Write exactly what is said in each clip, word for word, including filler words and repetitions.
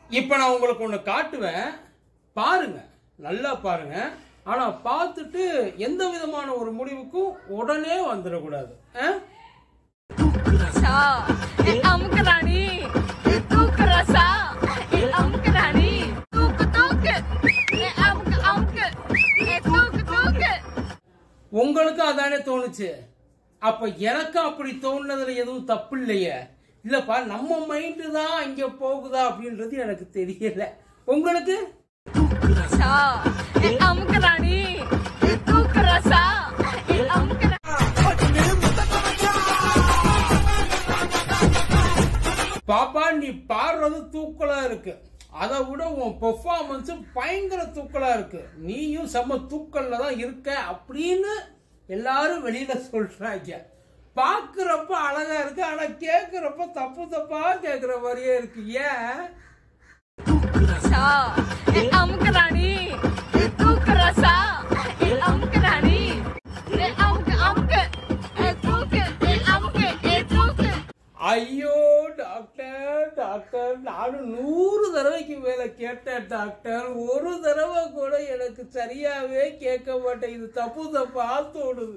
இப்போ நான் உங்களுக்கு ஒன்று காட்டுவேன், பாருங்க, நல்லா பாருங்க. ஆனா பார்த்துட்டு எந்த விதமான ஒரு முடிவுக்கும் உடனே வந்துடக்கூடாது. உங்களுக்கு அதானே தோணுச்சு, அப்ப எனக்கு அப்படி தோணுனதுல எதுவும் தப்பு இல்லையே. இல்லப்பா, நம்ம மைண்டு தான் இங்க போகுதா அப்படின்றது எனக்கு தெரியல. உங்களுக்கு பாப்பா, நீ பாடுறது தூக்கலா இருக்கு, அதை விட உன் பெர்ஃபார்மன்ஸ் பயங்கர தூக்கலா இருக்கு, நீயும் செம்ம தூக்கல்ல தான் இருக்க அப்படின்னு எல்லாரும் வெளியில சொல்றாங்க. பாக்குறப்ப அழகா இருக்கு, ஆனா கேக்குறப்ப தப்பு தப்பா கேக்குற மாதிரியே இருக்கு. ஏன் ஐயோ டாக்டர் டாக்டர், நானும் நூறு தடவைக்கு மேல கேட்டேன் டாக்டர், ஒரு தடவை கூட எனக்கு சரியாவே கேட்க மாட்டேன். இது தப்பு தப்பா தோணுது.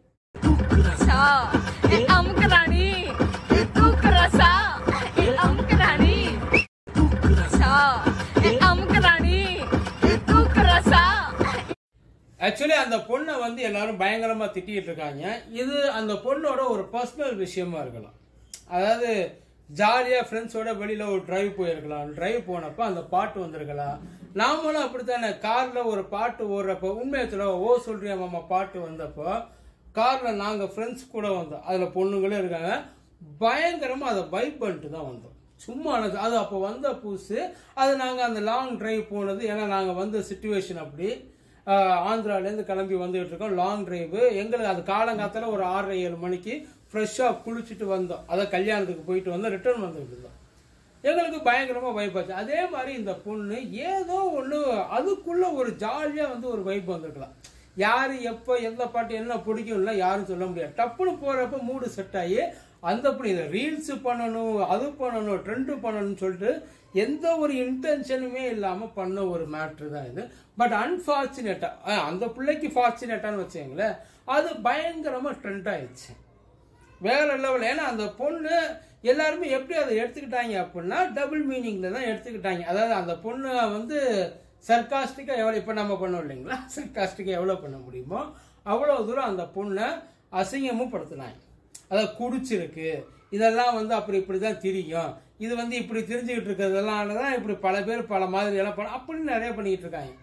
ஆக்சுவலி அந்த பொண்ணை வந்து எல்லாரும் பயங்கரமா திட்டிட்டு இருக்காங்க. இது அந்த பொண்ணோட ஒரு பர்சனல் விஷயமா இருக்கலாம். அதாவது ஜாலியா ஃப்ரெண்ட்ஸோட வெளியில ஒரு டிரைவ் போயிருக்கலாம், டிரைவ் போனப்ப அந்த பாட்டு வந்திருக்கலாம். நாமளும் அப்படித்தானே, கார்ல ஒரு பாட்டு ஓடுறப்ப, உண்மையத்துல ஓ சொல்றியா மாமா பாட்டு வந்தப்போ கார்ல நாங்க ஃப்ரெண்ட்ஸ் கூட வந்தோம், அதுல பொண்ணுங்களும் இருக்காங்க, பயங்கரமா அதை வைப் பண்ணிட்டு தான் வந்தோம். சும்மா அது அப்போ வந்த புதுசு, அது நாங்க அந்த லாங் டிரைவ் போனது. ஏன்னா நாங்க வந்த சிச்சுவேஷன் அப்படி, ஆந்திராலேருந்து கிளம்பி வந்துகிட்டு இருக்கோம் லாங் டிரைவு. எங்களுக்கு அது காலங்காத்தால ஒரு ஆறரை ஏழு மணிக்கு ஃப்ரெஷ்ஷாக குளிச்சுட்டு வந்தோம். அதை கல்யாணத்துக்கு போயிட்டு வந்தோம், ரிட்டர்ன் வந்துட்டு இருந்தோம். எங்களுக்கு பயங்கரமாக வைப் ஆச்சு. அதே மாதிரி இந்த பொண்ணு ஏதோ ஒன்று அதுக்குள்ள ஒரு ஜாலியாக வந்து ஒரு வைப் வந்திருக்கலாம். யார் எப்போ எந்த பாட்டு என்ன பிடிக்கும்ல யாரும் சொல்ல முடியாது. டப்புன்னு போகிறப்ப மூடு செட் ஆகி அந்த அப்படி இதை ரீல்ஸ் பண்ணணும், அது பண்ணணும், ட்ரெண்டு பண்ணணும்னு சொல்லிட்டு எந்த ஒரு இன்டென்ஷனுமே இல்லாமல் பண்ண ஒரு மேட்ரு தான் இது. பட் அன்ஃபார்ச்சுனேட்டாக அந்த பிள்ளைக்கு ஃபார்ச்சுனேட்டான்னு வச்சுங்களேன், அது பயங்கரமாக ட்ரெண்ட் ஆயிடுச்சு வேற லெவல். ஏன்னா அந்த பொண்ணு எல்லாருமே எப்படி அதை எடுத்துக்கிட்டாங்க அப்படின்னா டபுள் மீனிங்ல தான் எடுத்துக்கிட்டாங்க. அதாவது அந்த பொண்ணு வந்து சர்காஸ்டிக்கா எவ்வளோ, இப்போ நம்ம பண்ணோம் இல்லைங்களா, சர்காஸ்டிக்கா எவ்வளோ பண்ண முடியுமோ அவ்வளோ தூரம் அந்த பொண்ணை அசிங்கமும் படுத்தினாங்க. அதாவது குடிச்சிருக்கு, இதெல்லாம் வந்து அப்படி இப்படி தான் தெரியும், இது வந்து இப்படி தெரிஞ்சுக்கிட்டு இருக்கிறதெல்லாம் தான் இப்படி பல பேர் பல மாதிரி எல்லாம் பண்ண அப்படின்னு நிறைய பண்ணிக்கிட்டு இருக்காங்க.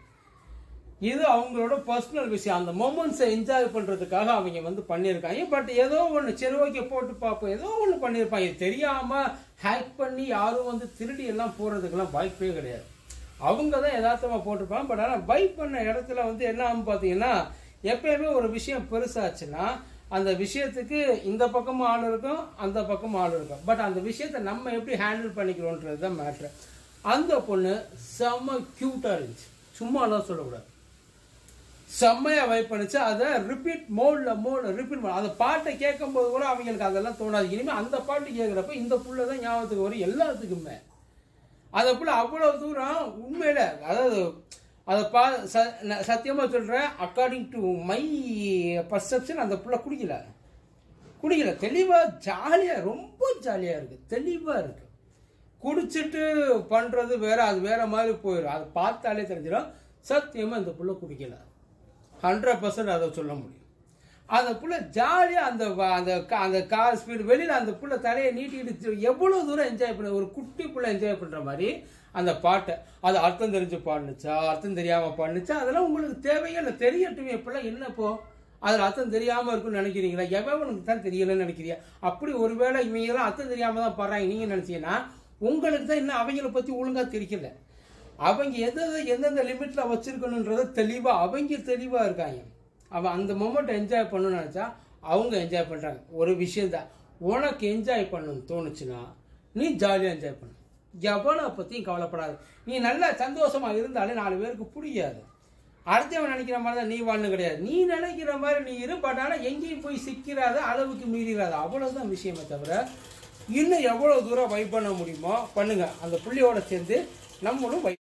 இது அவங்களோட பர்சனல் விஷயம். அந்த மொமெண்ட்ஸை என்ஜாய் பண்றதுக்காக அவங்க வந்து பண்ணியிருக்காங்க. பட் ஏதோ ஒன்று சரி ஓகே போட்டு பார்ப்போம், ஏதோ ஒன்று பண்ணியிருப்பாங்க. இது தெரியாம ஹேக் பண்ணி யாரும் வந்து திருடி எல்லாம் போறதுக்கெல்லாம் வாய்ப்பே கிடையாது. அவங்க தான் யதார்த்தமா போட்டிருப்பாங்க. பட் ஆனால் பைக் பண்ண இடத்துல வந்து என்ன ஆகும் பார்த்தீங்கன்னா, எப்பயுமே ஒரு விஷயம் பெருசாச்சுன்னா அந்த விஷயத்துக்கு இந்த பக்கமும் ஆள் இருக்கும், அந்த பக்கமும் ஆள் இருக்கும். பட் அந்த விஷயத்தை நம்ம எப்படி ஹேண்டில் பண்ணிக்கிறோன்றது தான் மேட்ரு. அந்த பொண்ணு செம்ம கியூட்டா இருந்துச்சு, சும்மாலாம் சொல்லக்கூடாது, செம்மையா வைப் பண்ணிச்சு. அதை ரிப்பீட் மோட்ல மோட் ரிப்பீட் மோட் அந்த பாட்டை கேட்கும் போது கூட அவங்களுக்கு அதெல்லாம் தோணாது. இனிமே அந்த பாட்டு கேட்குறப்ப இந்த புள்ள தான் ஞாபகத்துக்கு வரும் எல்லாத்துக்குமே. அதை புள்ள அவ்வளவு தூரம் உண்மையில, அதாவது அதை பா சத்தியமா சொல்றேன், அக்கார்டிங் டு மை பர்செப்ஷன் அந்த புள்ள குடிக்கல குடிக்கல தெளிவா ஜாலியா, ரொம்ப ஜாலியா இருக்கு, தெளிவா இருக்கு. குடிச்சிட்டு பண்றது வேற, அது வேற மாதிரி போயிடும். அதை பார்த்தாலே தெரிஞ்சிடும். சத்தியமா இந்த புள்ள குடிக்கல, ஹண்ட்ரட் பர்சன்ட் அதை சொல்ல முடியும். அந்த புள்ள ஜாலியா அந்த அந்த கார் ஸ்பீடு வெளியில அந்த புள்ள தலையை நீட்டிட்டு எவ்வளவு தூரம் என்ஜாய் பண்ண, ஒரு குட்டி புள்ள என்ஜாய் பண்ற மாதிரி அந்த பாட்டை. அது அர்த்தம் தெரிஞ்சு பாடுச்சா, அர்த்தம் தெரியாம பாடுச்சா, அதெல்லாம் உங்களுக்கு தேவையே இல்லை. தெரியட்டுமே, இப்பெல்லாம் என்னப்போ அதில் அர்த்தம் தெரியாம இருக்குன்னு நினைக்கிறீங்களா? எவனுக்கு தான் தெரியலன்னு நினைக்கிறீங்க? அப்படி ஒருவேளை இவங்க எல்லாம் அர்த்தம் தெரியாம தான் பாடுறாங்க நீங்க நினைச்சீங்கன்னா, உங்களுக்கு தான் இன்னும் அவங்கள பத்தி ஒழுங்கா தெரியல. அவங்க எதை எந்தெந்த லிமிட்ல வச்சிருக்கணுன்றத தெளிவா அவங்க தெளிவா இருக்காங்க. அவன் அந்த மொமெண்ட் என்ஜாய் பண்ணணும்னு நினைச்சா அவங்க என்ஜாய் பண்றாங்க. ஒரு விஷயம் தான், உனக்கு என்ஜாய் பண்ணணும்னு தோணுச்சுன்னா நீ ஜாலியா என்ஜாய் பண்ணு, எவனை பத்தியும் கவலைப்படாது. நீ நல்லா சந்தோஷமா இருந்தாலே நாலு பேருக்கு புரியாது. அடுத்தவன் நினைக்கிற மாதிரி தான் நீ வாழ்னு கிடையாது, நீ நினைக்கிற மாதிரி நீ இரு. பட் ஆனால் எங்கேயும் போய் சிக்கிறாத, அளவுக்கு மீறிடாது, அவ்வளவுதான் விஷயமே தவிர இன்னும் எவ்வளவு தூரம் வைப் பண்ண முடியுமோ பண்ணுங்க. அந்த புள்ளியோட சேர்ந்து நம்மளும்